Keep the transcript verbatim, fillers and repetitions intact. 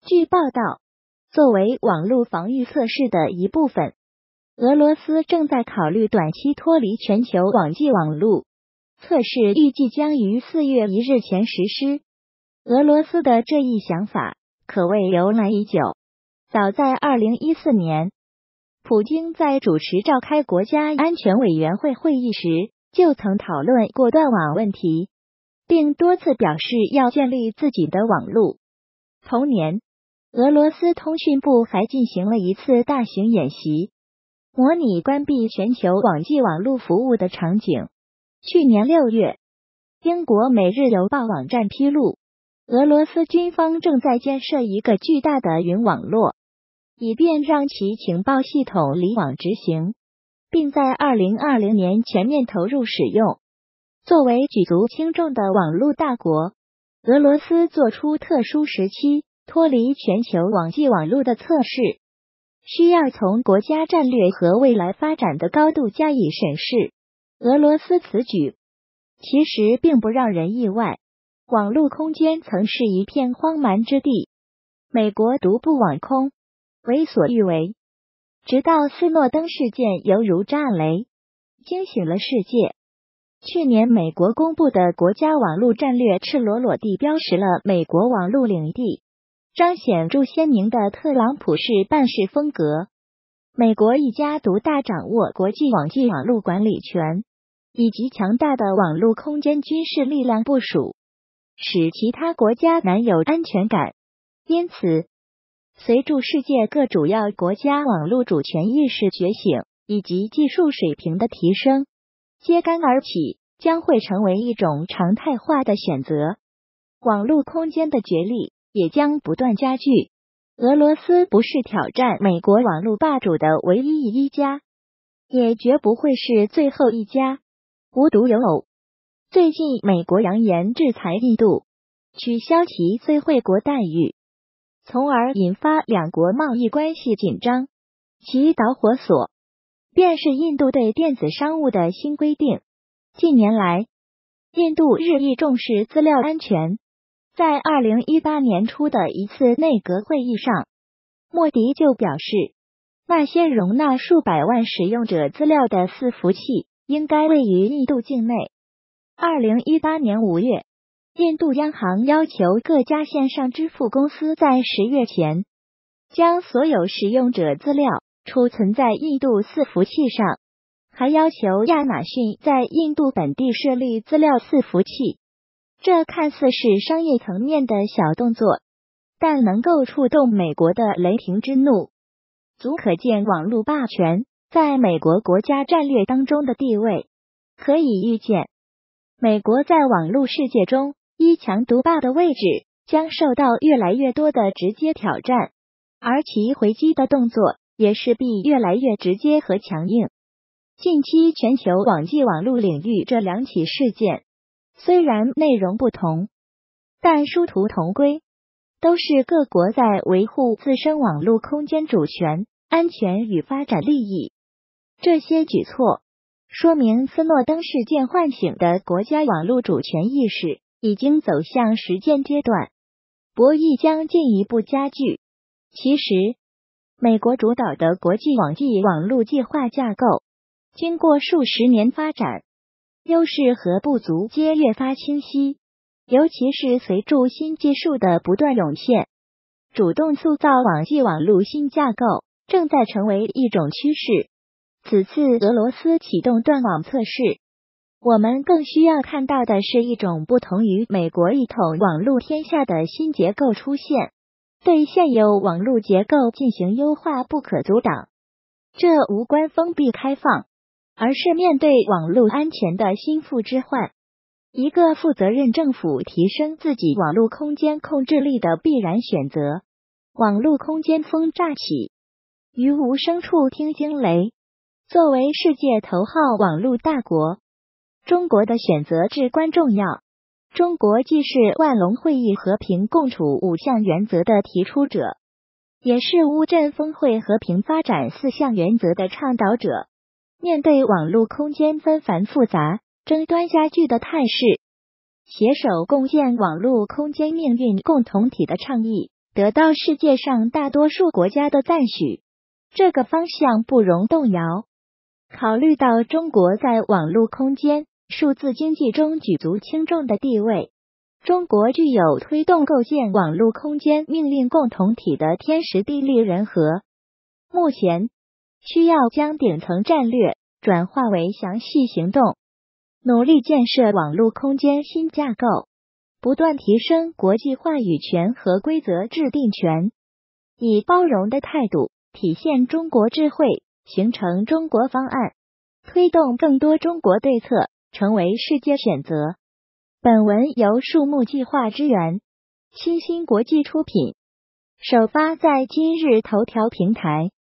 据报道，作为网络防御测试的一部分，俄罗斯正在考虑短期脱离全球网际网路。测试预计将于四月一日前实施。俄罗斯的这一想法可谓由来已久，早在二零一四年，普京在主持召开国家安全委员会会议时，就曾讨论过断网问题，并多次表示要建立自己的网路。同年，俄罗斯通讯部还进行了一次大型演习，模拟关闭全球网际网路服务的场景。去年六月，英国《每日邮报》网站披露，俄罗斯军方正在建设一个巨大的云网络，以便让其情报系统离网执行，并在二零二零年全面投入使用。作为举足轻重的网络大国，俄罗斯做出特殊时期脱离全球网际网络的测试，需要从国家战略和未来发展的高度加以审视。俄罗斯此举其实并不让人意外，网络空间曾是一片荒蛮之地，美国独步网空，为所欲为，直到斯诺登事件犹如炸雷，惊醒了世界。去年美国公布的国家网络战略赤裸裸地标识了美国网络领地，彰显出鲜明的特朗普式办事风格。美国一家独大掌握国际网际网络管理权，以及强大的网络空间军事力量部署，使其他国家难有安全感。因此，随着世界各主要国家网络主权意识觉醒以及技术水平的提升，揭竿而起将会成为一种常态化的选择。网络空间的角力也将不断加剧。俄罗斯不是挑战美国网络霸主的唯一一家，也绝不会是最后一家。无独有偶，最近美国扬言制裁印度，取消其最惠国待遇，从而引发两国贸易关系紧张。其导火索便是印度对电子商务的新规定。近年来，印度日益重视资料安全。在二零一八年初的一次内阁会议上，莫迪就表示，那些容纳数百万使用者资料的伺服器应该位于印度境内。二零一八年五月，印度央行要求各家线上支付公司在十月前将所有使用者资料储存在印度伺服器上，还要求亚马逊在印度本地设立资料伺服器。这看似是商业层面的小动作，但能够触动美国的雷霆之怒，足可见网络霸权在美国国家战略当中的地位。可以预见，美国在网络世界中一强独霸的位置将受到越来越多的直接挑战，而其回击的动作也势必越来越直接和强硬。近期全球网际网络领域这两起事件，虽然内容不同，但殊途同归，都是各国在维护自身网络空间主权、安全与发展利益。这些举措说明斯诺登事件唤醒的国家网络主权意识已经走向实践阶段，博弈将进一步加剧。其实，美国主导的国际网际网络计划架构，经过数十年发展，优势和不足皆越发清晰，尤其是随着新技术的不断涌现，主动塑造网际网络新架构正在成为一种趋势。此次俄罗斯启动断网测试，我们更需要看到的是一种不同于美国一统网络天下的新结构出现，对现有网络结构进行优化不可阻挡。这无关封闭开放，而是面对网络安全的心腹之患，一个负责任政府提升自己网络空间控制力的必然选择。网络空间风乍起，于无声处听惊雷。作为世界头号网络大国，中国的选择至关重要。中国既是万隆会议和平共处五项原则的提出者，也是乌镇峰会和平发展四项原则的倡导者。面对网络空间纷繁复杂、争端加剧的态势，携手共建网络空间命运共同体的倡议得到世界上大多数国家的赞许，这个方向不容动摇。考虑到中国在网络空间、数字经济中举足轻重的地位，中国具有推动构建网络空间命运共同体的天时地利人和。目前，需要将顶层战略转化为详细行动，努力建设网络空间新架构，不断提升国际话语权和规则制定权，以包容的态度体现中国智慧，形成中国方案，推动更多中国对策成为世界选择。本文由树木计划支援，新兴国际出品，首发在今日头条平台。